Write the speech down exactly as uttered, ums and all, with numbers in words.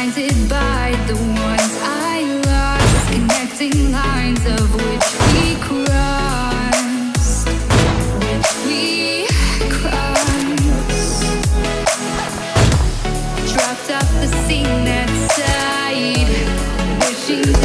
blinded by the ones I lost, connecting lines of which we crossed, which we crossed. Dropped off the scene that side, wishing